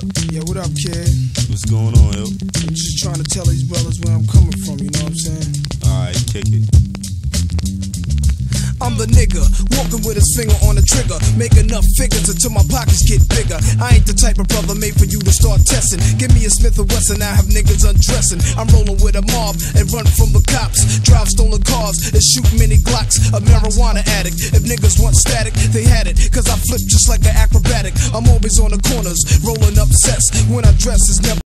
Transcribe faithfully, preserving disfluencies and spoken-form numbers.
up? Yeah, what up, kid? What's going on, yo? I'm just trying to tell these brothers where I'm coming from, you know what I'm saying? Alright, kick it. I'm the nigga, walking with his finger on the trigger. Make enough figures until my pockets get bigger. I ain't the type of brother made for you to start testing. Give me a Smith and Wesson, I have niggas undressing. I'm rolling with a mob and run from the cops. Drive stolen cars and shoot many Glocks. A marijuana addict, if niggas want static, they had it. Cause I flip just like an acrobatic. I'm always on the corners, rolling up sets. When I dress, it's never